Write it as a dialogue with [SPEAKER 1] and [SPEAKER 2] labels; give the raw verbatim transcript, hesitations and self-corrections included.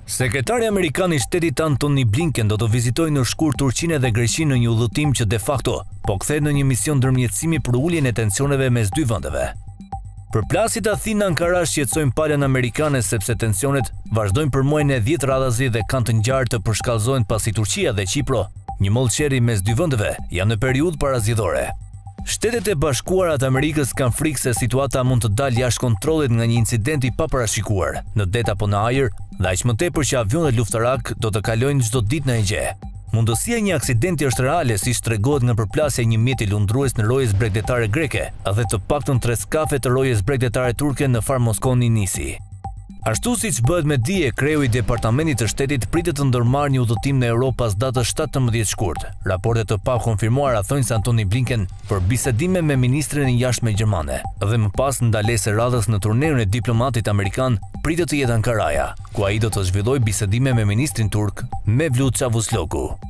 [SPEAKER 1] Sekretari Amerikan i Shtetit Antony Blinken do të vizitojë në shkurt Turqinë dhe Greqinë në një udhëtim që de facto po kthehet në një mision ndërmjetësimi për uljen e tensioneve mes dy vendeve. Përplasjet Athina-Ankara shqetësojnë palën amerikane sepse tensionet vazhdojnë për muajin e dhjetë radhazi dhe kanë të ngjarë të përshkallëzohen pasi Turqia dhe Qipro, një mollqeri mes dy vendeve, janë në periudhë parazgjedhore. Shtetet e Bashkuara të Amerikës kanë frikë se situata mund të dalë jashtë kontrollit nga një incident i paparashikuar në det apo në ajër, dhe aq më tepër që avionet luftarak do të kalojnë çdo ditë në Egje. Mundësia e një aksidenti është reale, siç tregohet nga përplasja e një mjeti lundrues në rojës bregdetare greke dhe të paktën tre skafe të rojës bregdetare turke në far Moskoni Nisi. Ashtu siç bëhet me dije, kreu i Departamentit të Shtetit pritet të ndërmarrë një udhëtim në Europë pas datës shtatëmbëdhjetë shkurt. Raportet të pakonfirmuara thonë se Antony Blinken për bisedime me ministren e jashtme gjermane dhe më pas ndalesë radhës në turneun e diplomatit amerikan pritet të jetë Ankaraja, ku ai do të zhvillojë bisedime me ministrin turk Mevlut Çavusoglu.